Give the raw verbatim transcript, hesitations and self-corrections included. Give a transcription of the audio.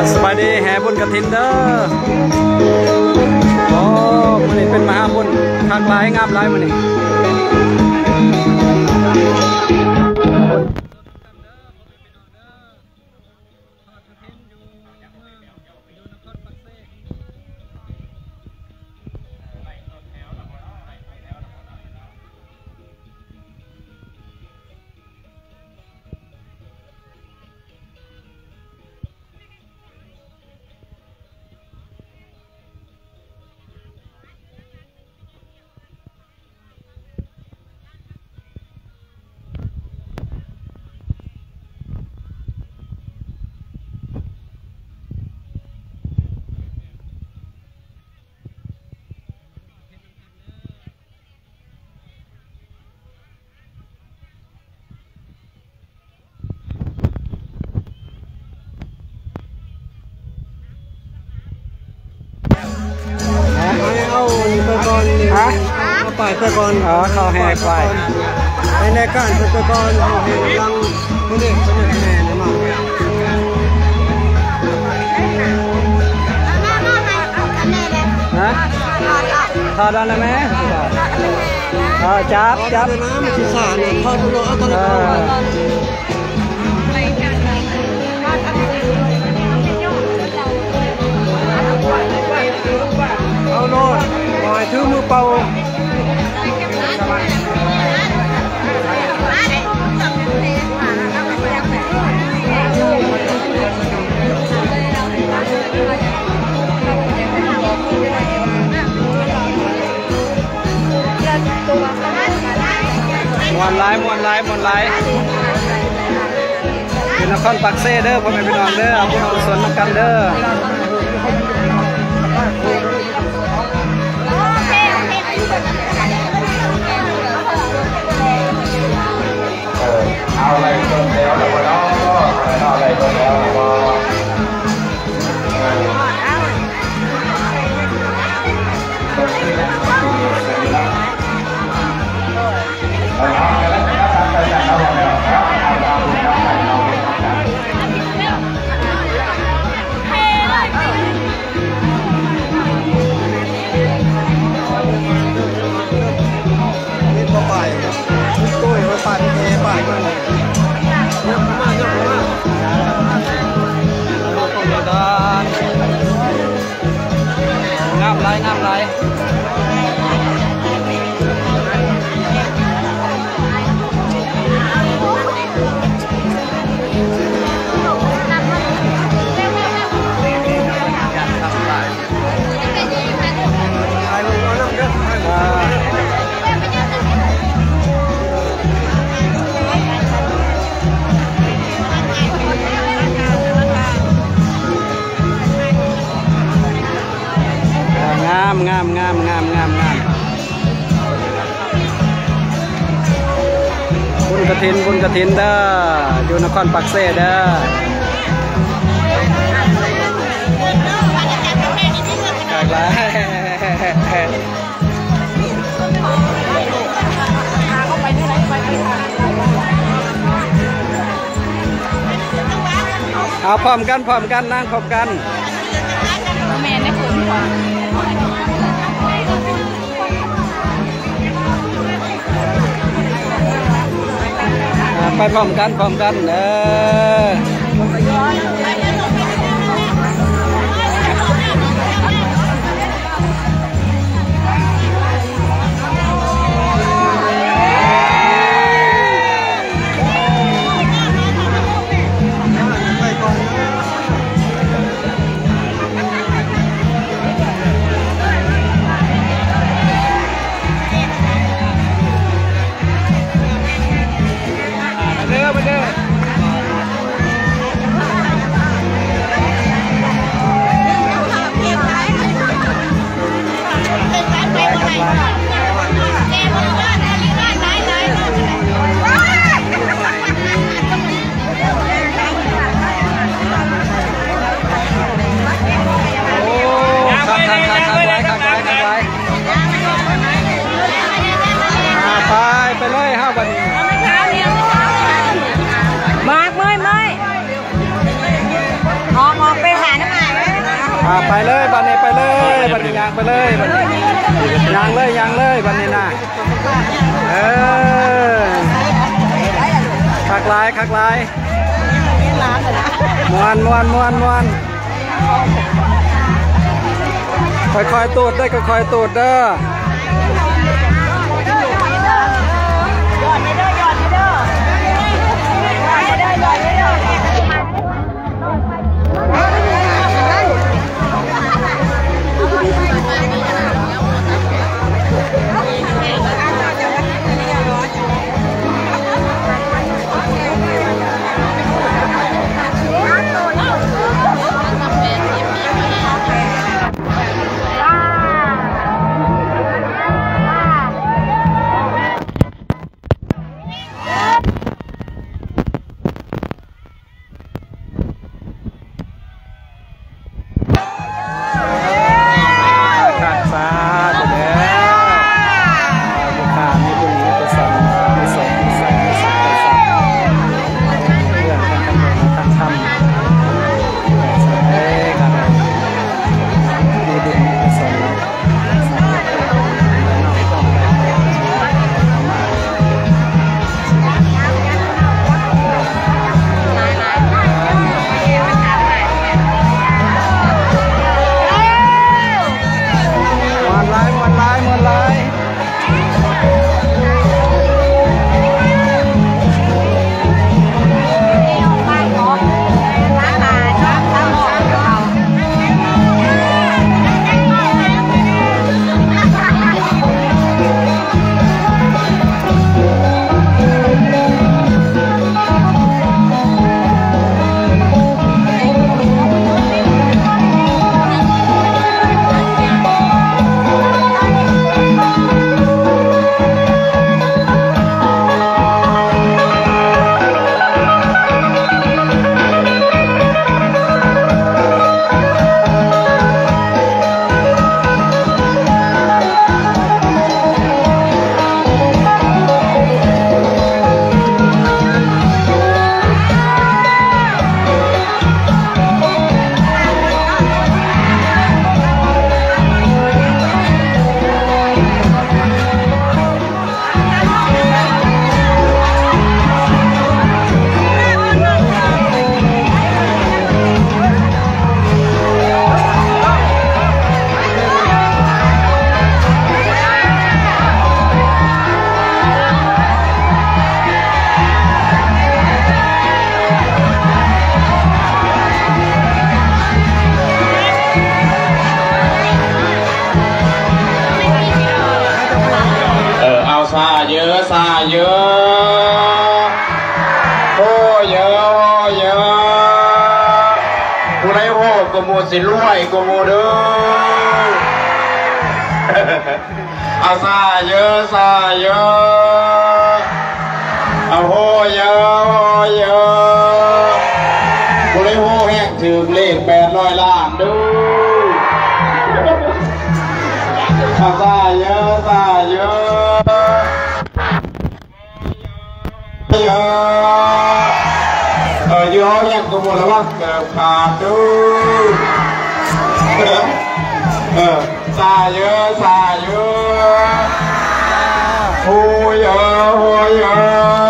สบายดีแห่บุญกฐินเด้อโอ้มันนี่เป็นมหาบุญคักหลายงามหลายมันนี่ฮะไปไปก่อนอ๋อเขาแห่ไปในในการไปก่อนเขาแห่ลังคนนี้คนนี้แห่เลยมั้งฮะทอดอะไรไหมอ๋อจับจับน้ำมันสีสานทอดตัวเอาตัวนี้เอาโน่นปล่อยถือมือเป่ามวนไล่มวนไล่มวนไล่เป็นนครปักเซ่เด้อพ่อแม่พี่น้องเด้อเอาบุญกุศลนำกันเด้อเอาอะไรต้นแล้วแล้วก็น้องเอาอะไรต้นแล้วแล้วก็งามไรงามไรงามงามงามงามงามงามบุญกฐินบุญกฐินเด้ออยู่นครปักเซ่เด้อจากไรเอาพร้อมกันพร้อมกันนั่งพร้อมกันแม่ในคุณก่อนไปพร้อมกันพร้อมกันเออไปเลยบันนี้ไปเลยบันนี้ยางไปเลยบันนี้ยางเลยยางเลยบันนี้นะเออคักลายคักลายมวนมวนมวนมวนค่อยๆตูดได้ค่อยๆตูดเด้อซาเยอะซาเยอะโอ้เยอะโอ้เยอะผู้ใดโอ้ก็มูสิรวยก็มูเด้อเอาซาเยอะซาเยอะเอาโอ้เยอะโอ้เยอะผู้ใดโอ้แห้งถือเลขแปดร้อยล้านเด้อเอาซาเยอะซาเยอะเยอะเออเยอะยังตัวหมดแล้วว่าเกิดขาดดูเออซาเยอะซาเยอะโอ้ยเยอะโอ้ยเยอะ